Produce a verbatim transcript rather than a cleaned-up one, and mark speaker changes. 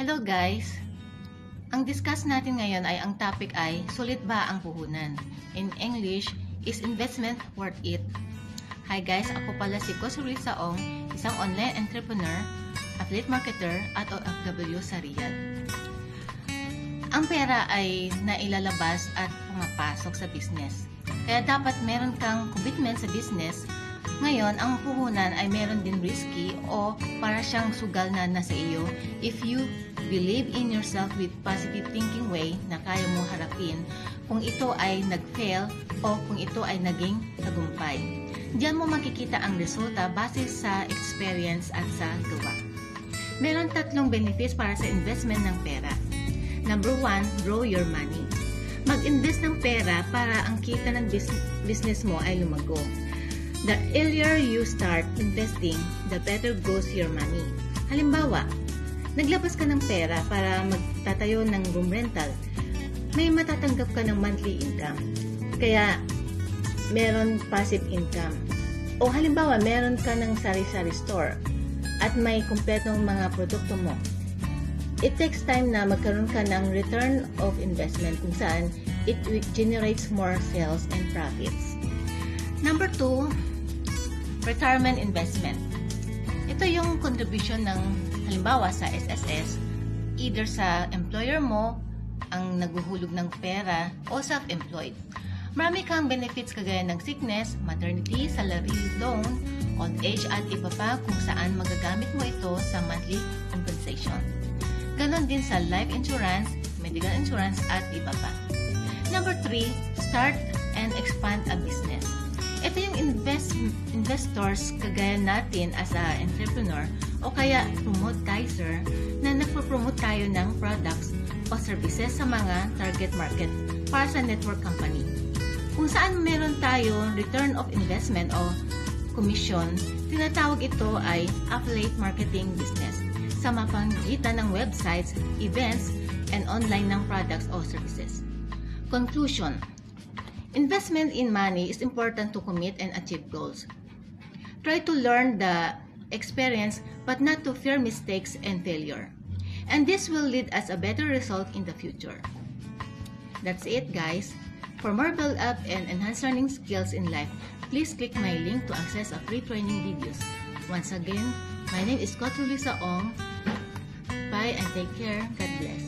Speaker 1: Hello guys! Ang discuss natin ngayon ay ang topic ay sulit ba ang puhunan? In English, is investment worth it? Hi guys! Ako pala si Kosuri Saong, isang online entrepreneur, affiliate marketer at O F W sa Riyadh. Ang pera ay nailalabas at pumapasok sa business. Kaya dapat meron kang commitment sa business. Ngayon, ang puhunan ay meron din risky o para siyang sugal na nasa iyo if you believe in yourself with positive thinking way na kaya mo harapin kung ito ay nag-fail o kung ito ay naging tagumpay. Diyan mo makikita ang resulta base sa experience at sa gawa. Meron tatlong benefits para sa investment ng pera. Number one, grow your money. Mag-invest ng pera para ang kita ng business mo ay lumago. The earlier you start investing, the better grows your money. Halimbawa, naglabas ka ng pera para magtatayo ng room rental. May matatanggap ka ng monthly income. Kaya, meron passive income. O halimbawa, meron ka ng sari-sari store at may kumpletong mga produkto mo. It takes time na magkaroon ka ng return of investment kung saan it generates more sales and profits. Number two, retirement investment. Ito yung contribution ng halimbawa sa S S S, either sa employer mo, ang naghuhulog ng pera, o self-employed. Marami kang benefits kagaya ng sickness, maternity, salary loan, old age at iba pa kung saan magagamit mo ito sa monthly compensation. Ganon din sa life insurance, medical insurance at iba pa. Number three, start and expand a business. Ito yung invest, investors kagaya natin as a entrepreneur o kaya promotizer na nagpo-promote tayo ng products o services sa mga target market para sa network company. Kung saan meron tayo return of investment o commission, tinatawag ito ay affiliate marketing business sa mapamagitan ng websites, events, and online ng products o services. Conclusion: investment in money is important to commit and achieve goals. Try to learn the experience but not to fear mistakes and failure. And this will lead us a better result in the future. That's it guys. For more build-up and enhanced learning skills in life, please click my link to access a free training videos. Once again, my name is Kosuri Saong. Bye and take care. God bless.